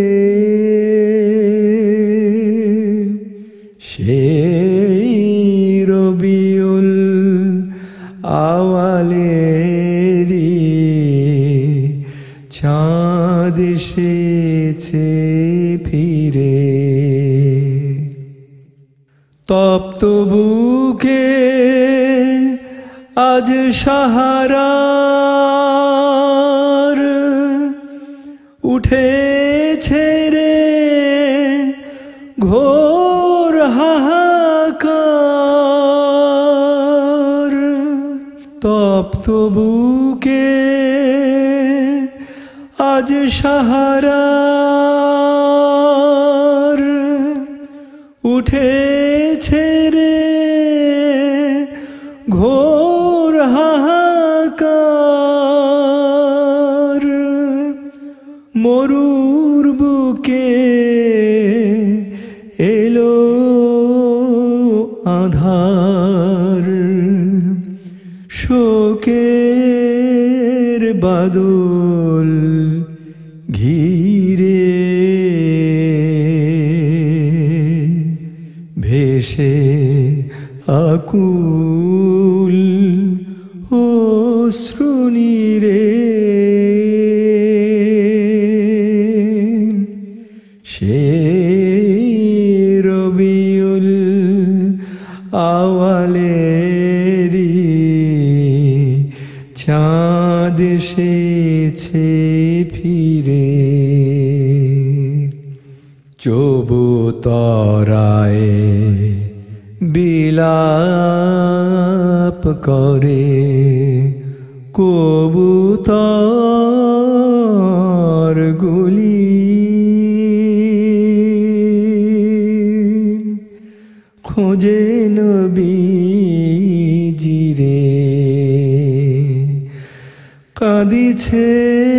সেই রবিউল আওয়ালেরি চাঁদ এসেছে ফিরে, তপ্ত বুকে আজ সাহারার উঠেছে রে ঘোর হাহাকার। তপ্ত বুকে আজ সাহারার উঠেছে রে ঘোর হাহাকার। হাহাকার মরুর বুকে এলো আধার শোকের বাদল ঘিরে ভেসে আকুল অশ্রুনীরে সে রবিউল আওয়ালেরই চাঁদ এসেছে ফিরে চবুতরায় বিলাপ করে কবুতর গুলি খোঁজে নবীজিরে কাঁদিছে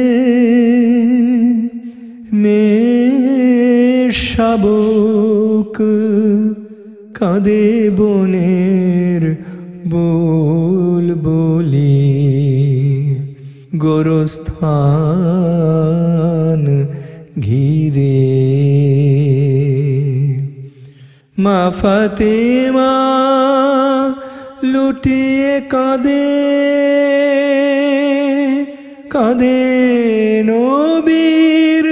মেয়ের শাবক কাঁদে বনের বুলবুলি গোরস্থান ঘিরে মা ফাতেমা লুটিয়ে কাঁদে কাঁদে নবীর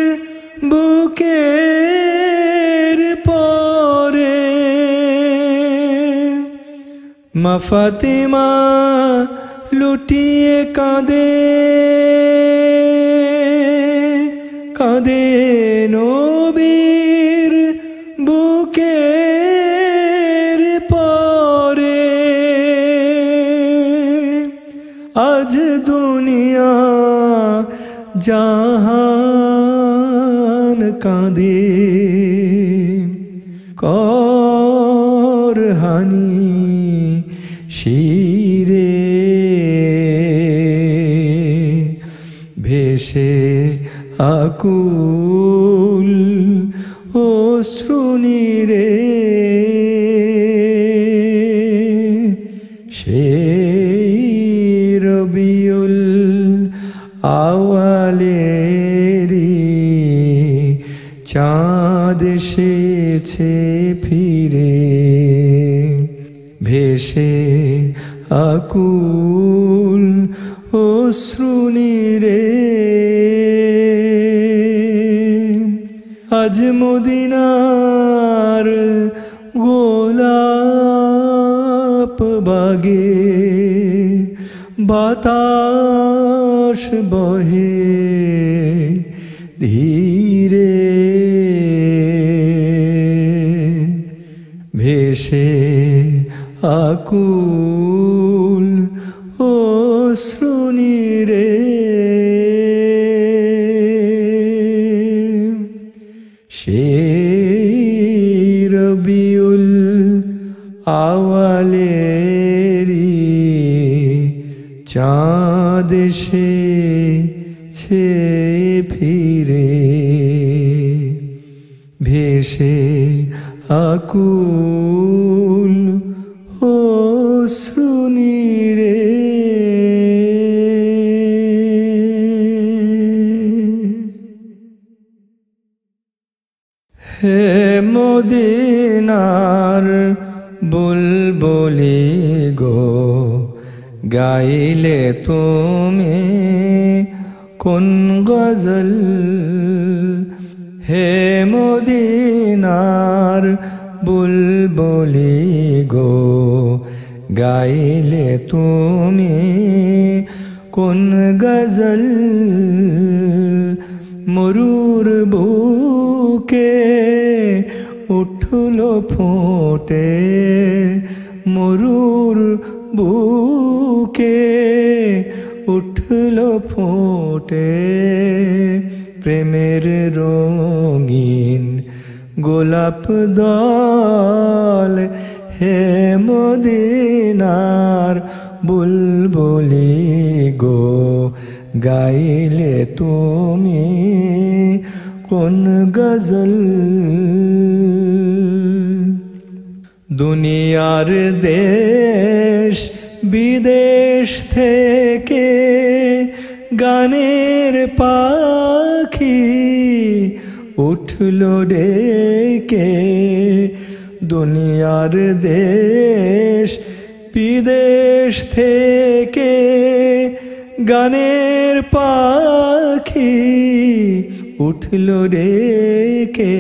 বুকের পরে মা ফাতেমা লুটিয়ে কাঁদে কাঁদে নবীর বুকের পরে আজ দুনিয়া জাহান কাঁদে করহানি শিরে ভেসে আকুল অশ্রুনীরে সেই রবিউল আওয়ালেরই চাঁদ এসেছে ফিরে ভেসে আকুল অশ্রুনীরে আজ মদিনার গোলাপ বাগে বাতাস বহে ধীরে ভেসে আকুল অশ্রুনীরে সেই রবিউল আওয়ালেরই চাঁদ এসেছে ফিরে ভেসে আকুল অশ্রুনীরে হে মদিনার বুলবুলি গো গাইলে তুমি কোন গজল হে মদিনার বুলবুলি গো গাইলে তুমি কোন গজল মরুর বুকে উঠল ফোটে মরুর বুকে উঠল ফোটে প্রেমের রঙিন গোলাপ দল হে মদিনার বুলবুলি গো গাইলে তুমি কোন গজল। দুনিয়ার দেশ বিদেশ থেকে গানের পাখি উঠলো ডেকে। দুনিয়ার দেশ বিদেশ থেকে গানের পাখি উঠলো ডেকে।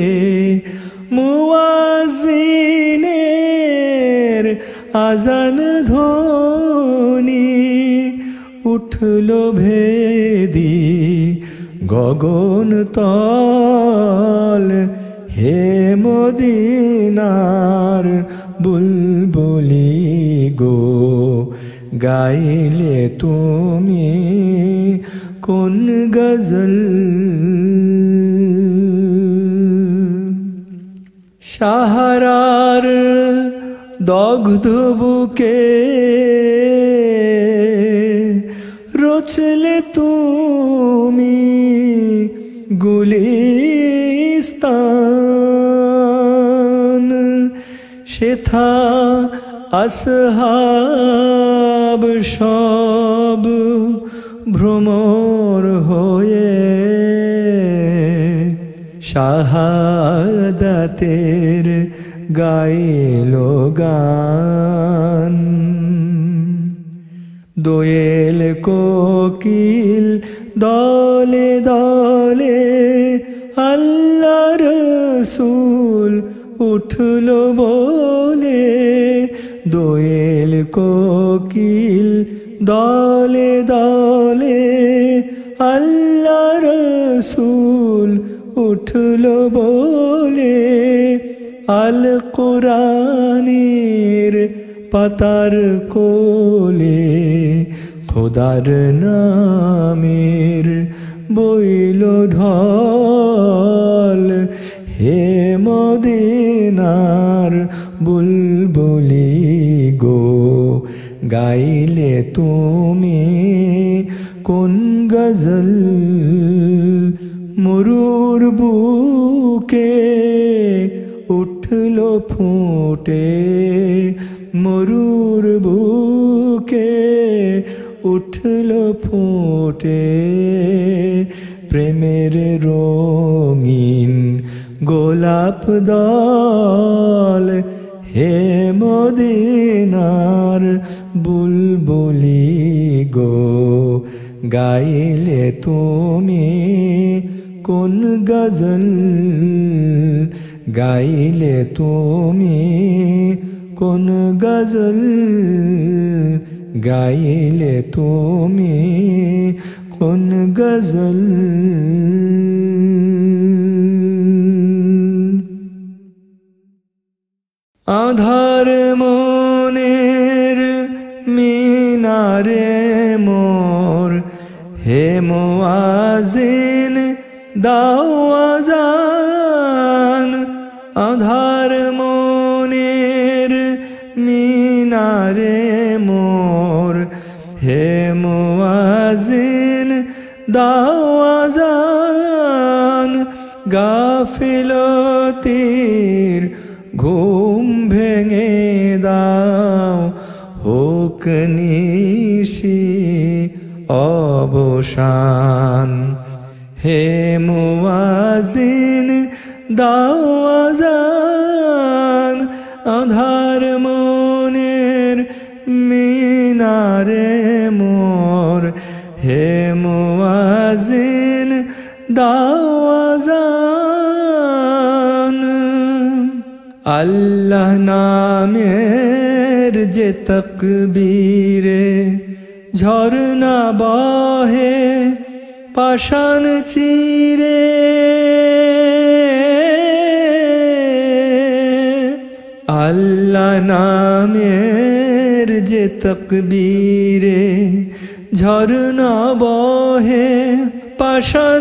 মুয়াজ্জিনের আজান ধ্বনি উঠলো ভেদি গগন তল। হে মদিনার বুলবুলি গো গাইলে তুমি কোন গজল। সাহারার দগ্ধ বুকে রচলে তুমি গুলিস্তান। সেথা আসহাব সব ভ্রমর হয়ে শাহাদাতের গাইলো গান। দোয়েল কোকিল দলে দলে আল্লাহ রসূল উঠলো বলে। দোয়েল কোকিল দলে দলে আল্লাহ রসূল উঠলো বলে। আল কোরআনের পাতার কোলে খোদার নামের বইল ঢল। হে মদিনার বুলবুলি গো গাইলে তুমি কোন গজল। মরুর বুকে উঠলো ফুটে মরুর বুকে উঠলো ফুটে। প্রেমের রঙিন গোলাপ দল। হে মদিনার বুলবুলি গো গাইলে তুমি কোন গজল। গাইলে তুমি কোন গজল। গাইলে তুমি কোন গজল। আধার মনের মিনারে মোর হে মুয়াজ্জিন দাও আযান। আধার মনের মিনারে মোর হে মুয়াজ্জিন দাও আযান। গাফিলতির ঘুম ভেঙে দাও হোক নিশি অবসান। হে মুয়াজ্জিন দাও আযান। আধার মনের মিনারে মোর হে মুয়াজ্জিন দাও আযান। আল্লাহ নামের যে তাকবীরে ঝরনা বহে পাষাণ চিরে। আল্লাহ নামের যে তাকবীরে ঝরনা বহে পাষাণ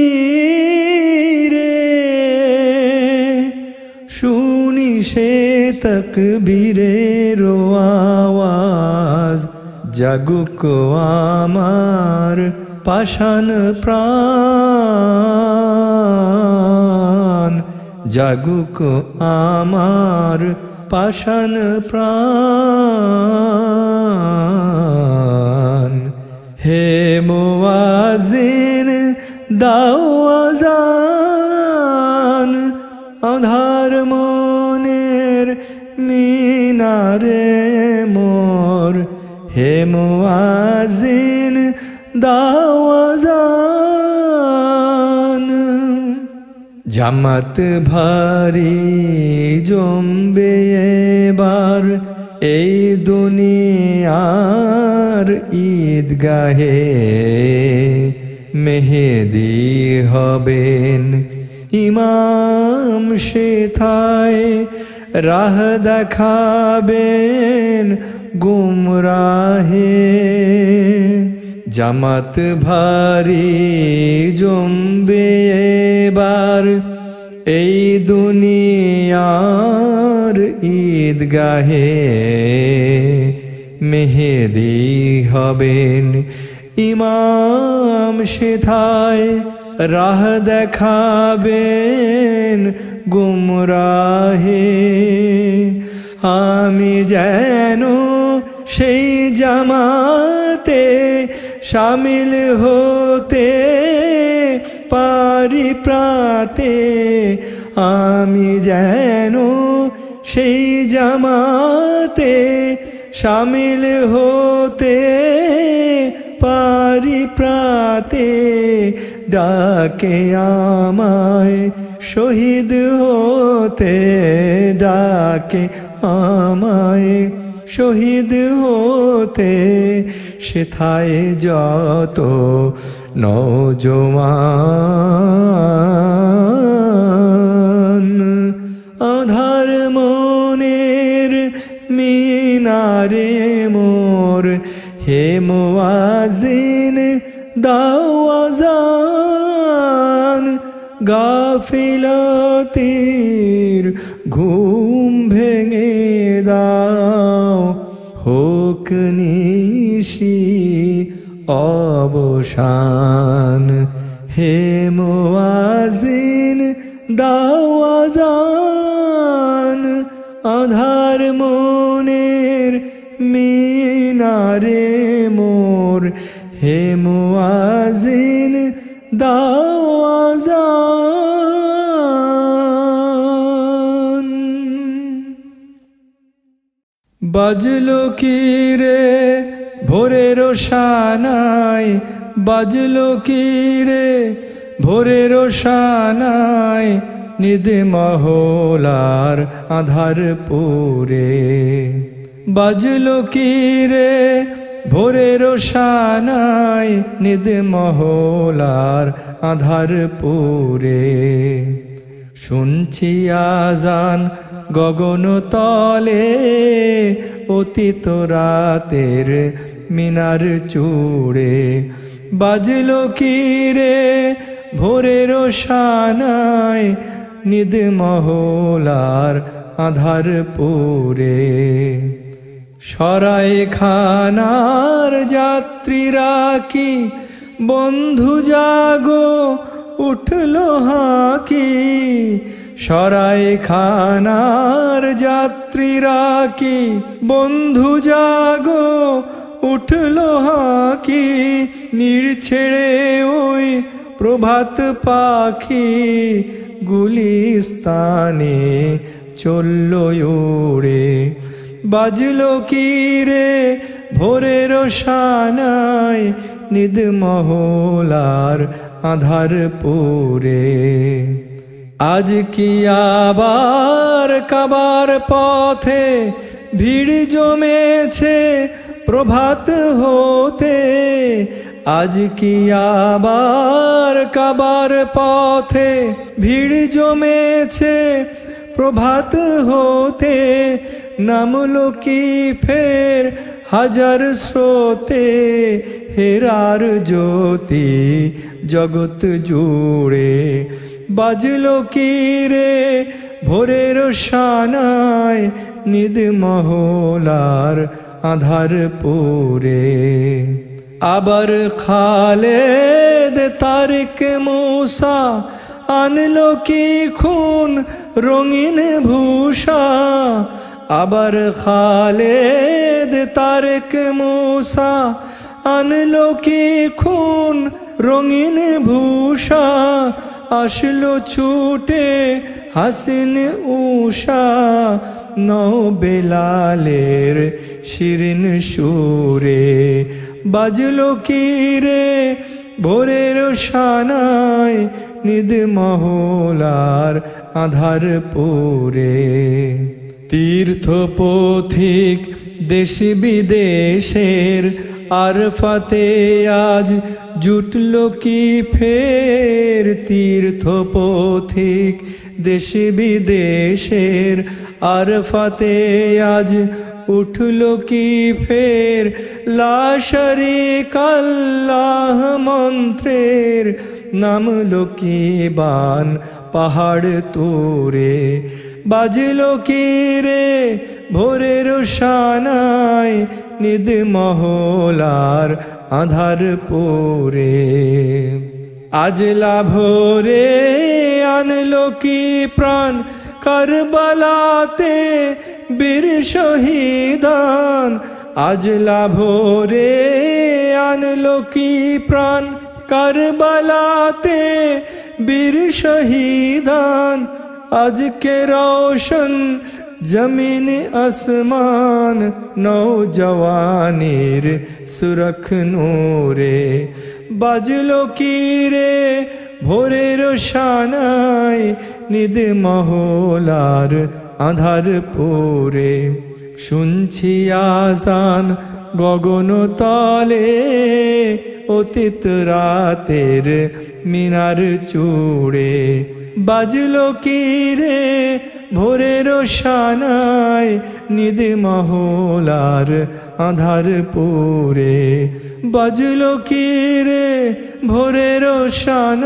চিরে। শুনি সে তকবীরের আওয়াজ জাগুক আমার পাষাণ প্রাণ, জাগুক আমার পাষাণ প্রাণ। হে মুয়াজ্জিন দাও আযান, আঁধার মনের মিনারে মোর। হে মুয়াজ্জিন দাও আযান। জামাত ভারী জমবে এবার এই দুনিয়ার ঈদগাহে, মেহেদী হবেন ইমাম সেথায়, রাহ দেখাবেন গুমরাহে। জামাত ভারী জমবে এবার এই দুনিয়ার ঈদগাহে, মেহেদী হবেন ইমাম সেথায়, রাহ দেখাবেন গুমরাহে। আমি যেন সেই জামাতে শামিল হতে পারি প্রাতে, আমি যেন সেই জামাতে শামিল হতে পারি প্রাতে। ডাকে আমায় শহীদ হতে, ডাকে আমায় শহীদ হতে, সেথায় যত নওজওয়ান। আঁধার মনের মিনারে মোর, হে মুয়াজ্জিন দাও আযান। গাফিলতির ঘুম ভেঙে দাও, হোক নিশি অবসান। হে মুয়াজ্জিন দাও আযান, আঁধার মনের মিনারে মোর। হে মুয়াজ্জিন দাও আযান। বাজলো কি রে ভোরের শানায়, বাজলো কি রে ভোরের শানায়, নিদ মহলার আধার পুরে। বাজলো কি রে ভোরের শানায়, নিদ মহলার আধার পুরে। শুনছি আযান গগন তলে, অতীত রাতের মিনার চূড়ে। বাজলো কি রে ভোরের শানায়, নিদ মহলার আধার পুরে। সরাই খানার যাত্রীরা কি বন্ধু জাগো উঠলো হাঁকি। সরাই খানার যাত্রীরা কি বন্ধু জাগো উঠলো হাঁকি। নির্ছেড়ে ওই প্রভাত পাখি গুলিস্তানে চলল উড়ে। বাজলো কি রে ভোরের শানায়, নিদ মহলার আধার পুরে। আজ কি আবার কাবার পথে ভিড় জমেছে প্রভাত হতে। আজ কি আবার কাবার পথে ভিড় জমেছে প্রভাত হতে। নামলো কি ফের হাজার স্রোতে, হেরার জ্যোতি জগৎ জুড়ে। বাজলো কি রে ভোরের শানায়, নিদ মহলার আধার পুরে। আবার খালেদ তারিক মুসা আনলো কি খুন রঙিন ভূষা। আবার খালেদ তারিক মুসা আনলো কি খুন রঙিন ভূষা। আসলো ছুটে হাসিন উষা, নও বেলালের শিরিন সুরে। বাজলো কি রে ভোরের শানায়, নিদ মহলার আধার পুরে। তীর্থ পথিক দেশ বিদেশের আরফাতে আজ জুটল কি ফের। তীর্থ পথিক দেশ বিদেশের আরফাতে আজ উঠল কি ফের। লা শারীকা আল্লাহ মন্ত্রের নামলো কি বান পাহাড় তোরে। বাজলো কি রে ভোরের শানায়, নিদ মহলার আধার পুরে। আজ লাভরে আনলো কি প্রাণ কারবালাতে বীর শহীদান। আজ লাভরে আনলো কি প্রাণ কারবালাতে বীর শহীদান। আজকে রোশন জমিন আসমান, নৌজওয়ানির সুরখ নূরে। বাজলো কি রে ভোরের শানায়, নিদ মহলার আধার পুরে। শুনছি আজান গগন তলে, অতীত রাতের মিনার চূড়ে। বাজলো কি রে ভোরের শানায়, নিদ মহলার আধার পুরে। বাজলো কি রে ভোরের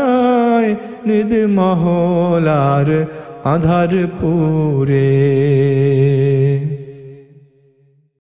শানায়, নিদ মহলার আধার পুরে।